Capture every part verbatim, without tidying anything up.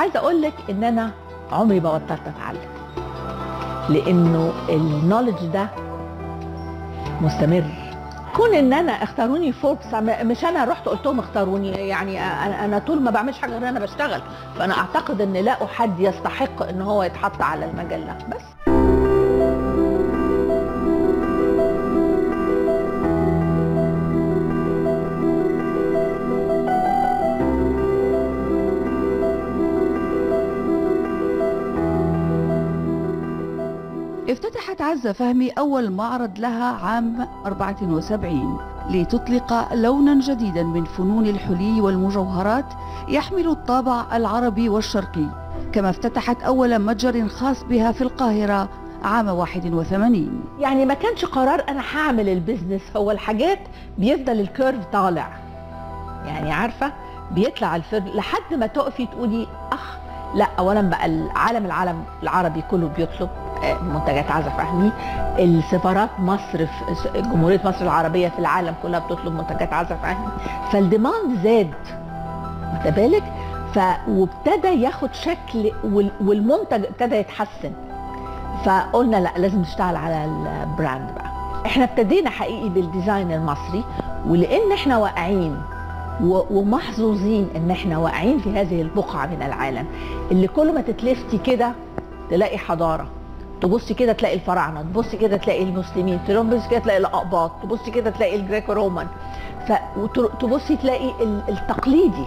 عايزه اقول لك ان انا عمري ما بطلت اتعلم، لانه النولج ده مستمر. كون ان انا اختاروني فوربس، مش انا رحت قلت لهم اختاروني، يعني انا طول ما بعملش حاجه غير انا بشتغل، فانا اعتقد ان لقوا حد يستحق ان هو يتحط على المجله بس. افتتحت عزة فهمي أول معرض لها عام أربعة وسبعين لتطلق لونا جديدا من فنون الحلي والمجوهرات يحمل الطابع العربي والشرقي، كما افتتحت أول متجر خاص بها في القاهرة عام واحد وثمانين. يعني ما كانش قرار أنا هعمل البيزنس، هو الحاجات بيفضل الكيرف طالع، يعني عارفة بيطلع الفيرف لحد ما تقفي تقولي أخ لا، أولا بقى العالم العالم العربي كله بيطلب منتجات عزة فهمي، السفارات مصر في جمهورية مصر العربية في العالم كلها بتطلب منتجات عزة فهمي، فالديماند زاد واخد بالك، ف وابتدى ياخد شكل والمنتج ابتدى يتحسن، فقلنا لا لازم نشتغل على البراند بقى. احنا ابتدينا حقيقي بالديزاين المصري، ولان احنا واقعين ومحظوظين ان احنا واقعين في هذه البقعة من العالم اللي كل ما تتلفتي كده تلاقي حضارة، تبصي كده تلاقي الفراعنه، تبصي كده تلاقي المسلمين، تبصي كده تلاقي الاقباط، تبصي كده تلاقي الجريكو رومان، فتبصي تلاقي التقليدي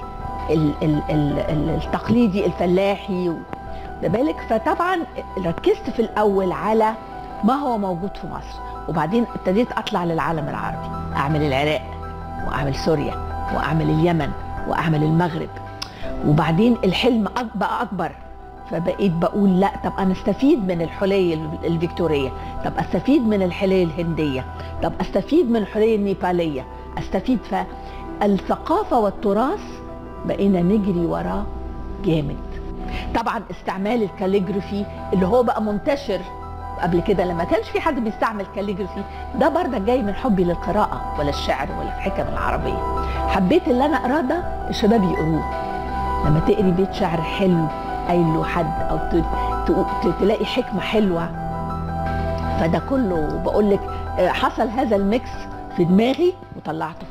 التقليدي الفلاحي ده بالك. فطبعا ركزت في الاول على ما هو موجود في مصر، وبعدين ابتديت اطلع للعالم العربي، اعمل العراق واعمل سوريا واعمل اليمن واعمل المغرب، وبعدين الحلم بقى اكبر، فبقيت بقول لا طب انا استفيد من الحلي الفيكتوريه، طب استفيد من الحلي الهنديه، طب استفيد من الحلي النيباليه، استفيد. فالثقافه والتراث بقينا نجري وراه جامد. طبعا استعمال الكاليجرافي اللي هو بقى منتشر، قبل كده لما كانش في حد بيستعمل كاليجرافي، ده برضه جاي من حبي للقراءه ولا الشعر ولا الحكم العربيه، حبيت اللي انا اقراه ده الشباب يقروه. لما تقري بيت شعر حلو قايله حد او تلاقي حكمه حلوه، فده كله بقول لك حصل هذا الميكس في دماغي وطلعته